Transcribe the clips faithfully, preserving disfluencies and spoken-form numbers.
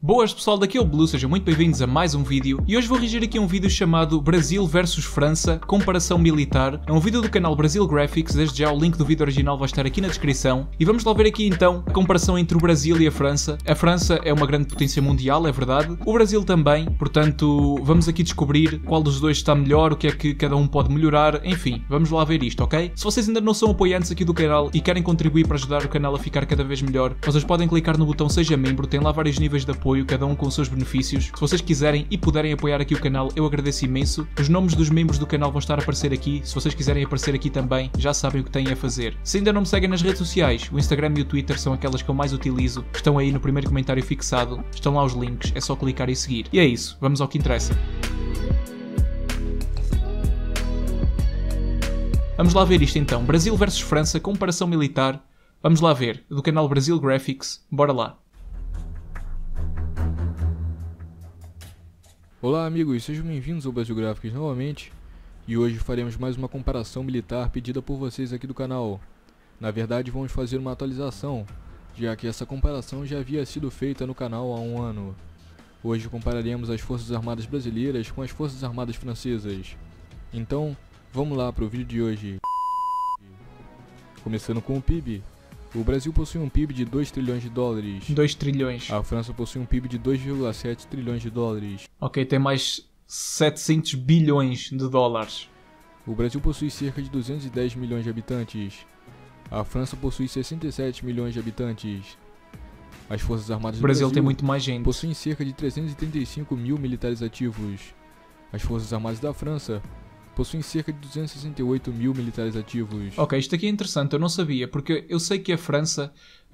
Boas pessoal, daqui é o Blue, sejam muito bem-vindos a mais um vídeo e hoje vou reagir aqui a um vídeo chamado Brasil versus França, comparação militar. É um vídeo do canal Brasil Graphics, desde já o link do vídeo original vai estar aqui na descrição. E vamos lá ver aqui então a comparação entre o Brasil e a França. A França é uma grande potência mundial, é verdade. O Brasil também, portanto vamos aqui descobrir qual dos dois está melhor, o que é que cada um pode melhorar, enfim, vamos lá ver isto, ok? Se vocês ainda não são apoiantes aqui do canal e querem contribuir para ajudar o canal a ficar cada vez melhor, vocês podem clicar no botão Seja Membro, tem lá vários níveis de apoio, cada um com os seus benefícios. Se vocês quiserem e puderem apoiar aqui o canal, eu agradeço imenso. Os nomes dos membros do canal vão estar a aparecer aqui. Se vocês quiserem aparecer aqui também, já sabem o que têm a fazer. Se ainda não me seguem nas redes sociais, o Instagram e o Twitter são aquelas que eu mais utilizo. Estão aí no primeiro comentário fixado. Estão lá os links, é só clicar e seguir. E é isso, vamos ao que interessa. Vamos lá ver isto então. Brasil versus França, comparação militar. Vamos lá ver, do canal Brasil Graphics. Bora lá. Olá amigos, sejam bem-vindos ao Brasil Graphics novamente, e hoje faremos mais uma comparação militar pedida por vocês aqui do canal. Na verdade vamos fazer uma atualização, já que essa comparação já havia sido feita no canal há um ano. Hoje compararemos as Forças Armadas Brasileiras com as Forças Armadas Francesas. Então, vamos lá para o vídeo de hoje. Começando com o P I B. O Brasil possui um P I B de dois trilhões de dólares. dois trilhões. A França possui um P I B de dois vírgula sete trilhões de dólares. Ok, tem mais setecentos bilhões de dólares. O Brasil possui cerca de duzentos e dez milhões de habitantes. A França possui sessenta e sete milhões de habitantes. As Forças Armadas O do Brasil Brasil tem muito mais gente. possuem cerca de trezentos e trinta e cinco mil militares ativos. As Forças Armadas da França possuem cerca de duzentos e sessenta e oito mil militares ativos. Ok, isto aqui é interessante, eu não sabia, porque eu sei que a França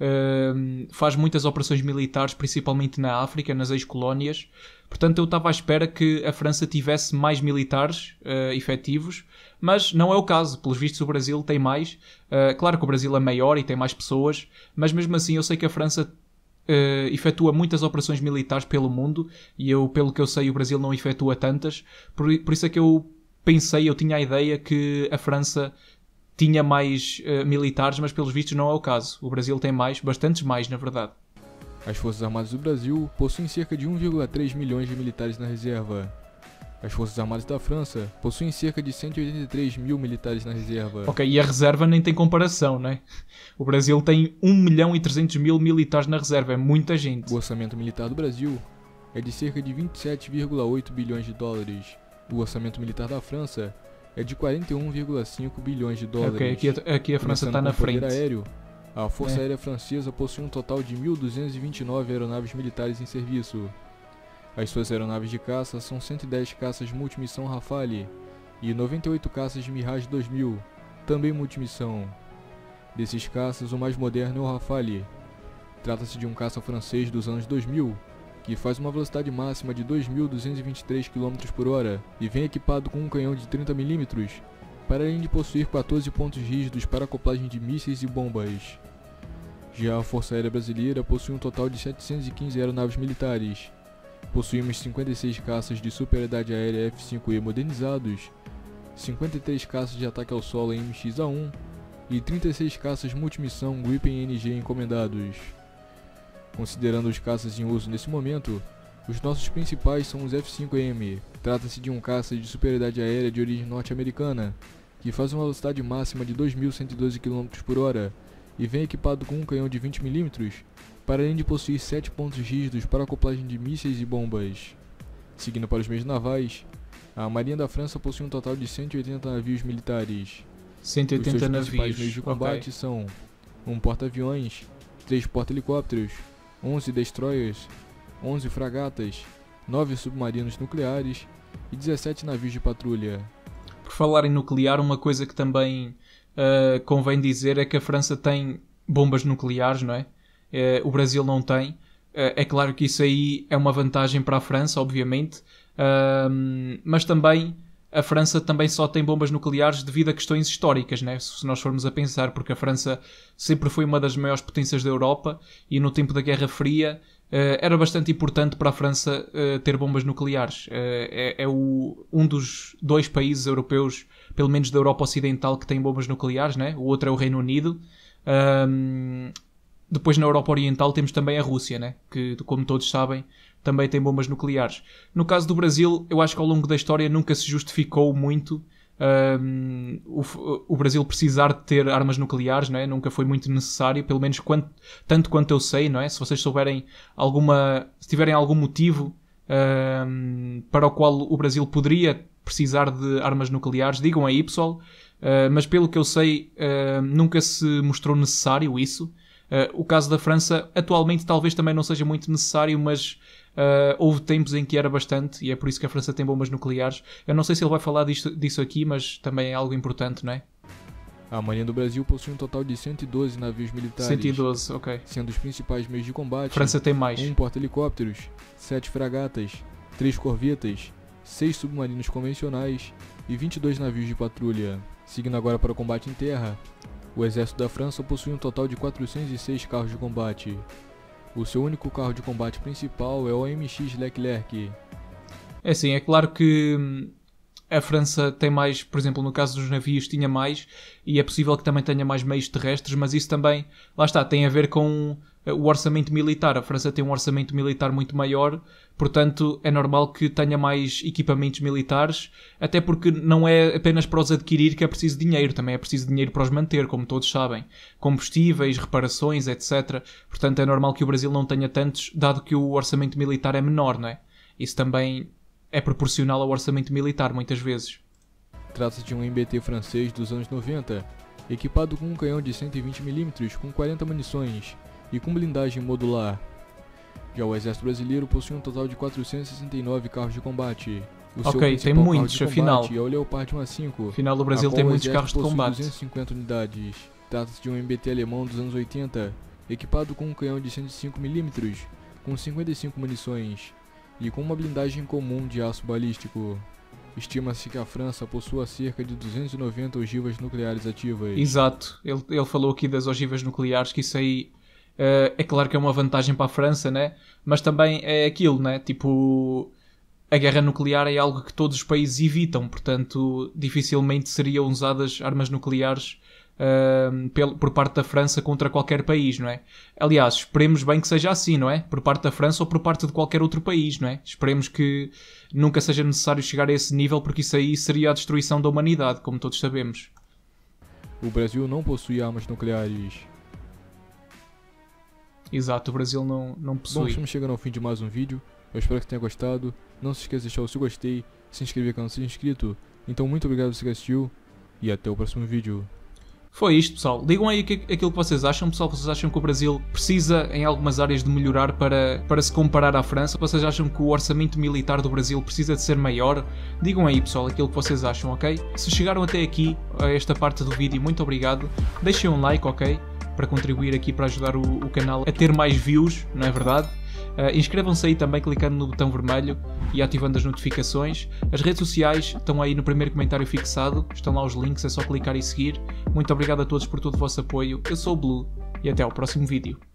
uh, faz muitas operações militares, principalmente na África, nas ex-colónias. Portanto, eu estava à espera que a França tivesse mais militares uh, efetivos, mas não é o caso. Pelos vistos, o Brasil tem mais. Uh, claro que o Brasil é maior e tem mais pessoas, mas mesmo assim eu sei que a França Uh, efetua muitas operações militares pelo mundo e eu, pelo que eu sei, o Brasil não efetua tantas. Por, por isso é que eu pensei, eu tinha a ideia que a França tinha mais uh, militares, mas pelos vistos não é o caso. O Brasil tem mais, bastantes mais, na verdade. As Forças Armadas do Brasil possuem cerca de um vírgula três milhões de militares na reserva. As Forças Armadas da França possuem cerca de cento e oitenta e três mil militares na reserva. Ok, e a reserva nem tem comparação, né? O Brasil tem um milhão e trezentos mil militares na reserva, é muita gente. O orçamento militar do Brasil é de cerca de vinte e sete vírgula oito bilhões de dólares. O orçamento militar da França é de quarenta e um vírgula cinco bilhões de dólares. Ok, aqui a, aqui a França está na frente. Aéreo, a Força É. Aérea Francesa possui um total de mil duzentos e vinte e nove aeronaves militares em serviço. As suas aeronaves de caça são cento e dez caças multimissão Rafale e noventa e oito caças Mirage dois mil, também multimissão. Desses caças, o mais moderno é o Rafale. Trata-se de um caça francês dos anos dois mil, que faz uma velocidade máxima de dois mil duzentos e vinte e três quilômetros por hora e vem equipado com um canhão de trinta milímetros, para além de possuir quatorze pontos rígidos para acoplagem de mísseis e bombas. Já a Força Aérea Brasileira possui um total de setecentas e quinze aeronaves militares. Possuímos cinquenta e seis caças de superioridade aérea F cinco E modernizados, cinquenta e três caças de ataque ao solo M X A um e trinta e seis caças multimissão Gripen N G encomendados. Considerando os caças em uso nesse momento, os nossos principais são os F cinco M. Trata-se de um caça de superioridade aérea de origem norte-americana, que faz uma velocidade máxima de dois mil cento e doze quilômetros por hora e vem equipado com um canhão de vinte milímetros, para além de possuir sete pontos rígidos para acoplagem de mísseis e bombas. Seguindo para os meios navais, a Marinha da França possui um total de cento e oitenta navios militares. cento e oitenta os seus navios. principais meios de combate Okay. são um porta-aviões, três porta-helicópteros, onze destroyers, onze fragatas, nove submarinos nucleares e dezessete navios de patrulha. Por falar em nuclear, uma coisa que também uh, convém dizer é que a França tem bombas nucleares, não é? Uh, o Brasil não tem. Uh, é claro que isso aí é uma vantagem para a França, obviamente, uh, mas também a França também só tem bombas nucleares devido a questões históricas, né? Se nós formos a pensar, porque a França sempre foi uma das maiores potências da Europa e no tempo da Guerra Fria uh, era bastante importante para a França uh, ter bombas nucleares. Uh, é é o, um dos dois países europeus, pelo menos da Europa Ocidental, que tem bombas nucleares, né? O outro é o Reino Unido. Um, depois na Europa Oriental temos também a Rússia, né? Que, como todos sabem, também tem bombas nucleares. No caso do Brasil, eu acho que ao longo da história nunca se justificou muito um, o, o Brasil precisar de ter armas nucleares, não é? Nunca foi muito necessário, pelo menos quanto, tanto quanto eu sei, não é? Se vocês souberem alguma, se tiverem algum motivo um, para o qual o Brasil poderia precisar de armas nucleares, digam aí, pessoal. Uh, mas pelo que eu sei, uh, nunca se mostrou necessário isso. Uh, o caso da França, atualmente talvez também não seja muito necessário, mas uh, houve tempos em que era bastante, e é por isso que a França tem bombas nucleares. Eu não sei se ele vai falar disto, disso aqui, mas também é algo importante, não é? A Marinha do Brasil possui um total de cento e doze navios militares, cento e doze, ok. Sendo os principais meios de combate A França tem mais. um porta-helicópteros, sete fragatas, três corvetas, seis submarinos convencionais e vinte e dois navios de patrulha. Seguindo agora para o combate em terra, o exército da França possui um total de quatrocentos e seis carros de combate. O seu único carro de combate principal é o M X Leclerc. É assim, é claro que a França tem mais, por exemplo, no caso dos navios tinha mais, e é possível que também tenha mais meios terrestres, mas isso também, lá está, tem a ver com o orçamento militar. A França tem um orçamento militar muito maior, portanto é normal que tenha mais equipamentos militares, até porque não é apenas para os adquirir que é preciso dinheiro, também é preciso dinheiro para os manter, como todos sabem. Combustíveis, reparações, etcétera. Portanto é normal que o Brasil não tenha tantos, dado que o orçamento militar é menor, não é? Isso também é proporcional ao orçamento militar, muitas vezes. Trata-se de um M B T francês dos anos noventa, equipado com um canhão de cento e vinte milímetros com quarenta munições e com blindagem modular. Já o exército brasileiro possui um total de quatrocentos e sessenta e nove carros de combate. O ok, tem muitos, afinal. É o Leopard um A cinco. Afinal, o Brasil tem muitos carros de combate. duzentas e cinquenta unidades. Trata-se de um M B T alemão dos anos oitenta, equipado com um canhão de cento e cinco milímetros, com cinquenta e cinco munições e com uma blindagem comum de aço balístico. Estima-se que a França possua cerca de duzentas e noventa ogivas nucleares ativas. Exato, ele, ele falou aqui das ogivas nucleares, que isso aí uh, é claro que é uma vantagem para a França, né? Mas também é aquilo, né? Tipo, a guerra nuclear é algo que todos os países evitam, portanto dificilmente seriam usadas armas nucleares uh, pel, por parte da França contra qualquer país, não é? Aliás, esperemos bem que seja assim, não é? Por parte da França ou por parte de qualquer outro país, não é? Esperemos que nunca seja necessário chegar a esse nível, porque isso aí seria a destruição da humanidade, como todos sabemos. O Brasil não possui armas nucleares. Exato, o Brasil não, não possui. Bom, estamos chegando ao fim de mais um vídeo. Eu espero que tenha gostado. Não se esqueça de deixar o seu gostei, se inscrever caso não seja inscrito. Então muito obrigado por você que assistiu e até o próximo vídeo. Foi isto, pessoal. Digam aí aquilo que vocês acham. Pessoal, vocês acham que o Brasil precisa em algumas áreas de melhorar para, para se comparar à França? Vocês acham que o orçamento militar do Brasil precisa de ser maior? Digam aí, pessoal, aquilo que vocês acham, ok? Se chegaram até aqui, a esta parte do vídeo, muito obrigado. Deixem um like, ok? Para contribuir aqui, para ajudar o, o canal a ter mais views, não é verdade? Uh, inscrevam-se aí também clicando no botão vermelho e ativando as notificações. As redes sociais estão aí no primeiro comentário fixado, estão lá os links, é só clicar e seguir. Muito obrigado a todos por todo o vosso apoio. Eu sou o Blue e até ao próximo vídeo.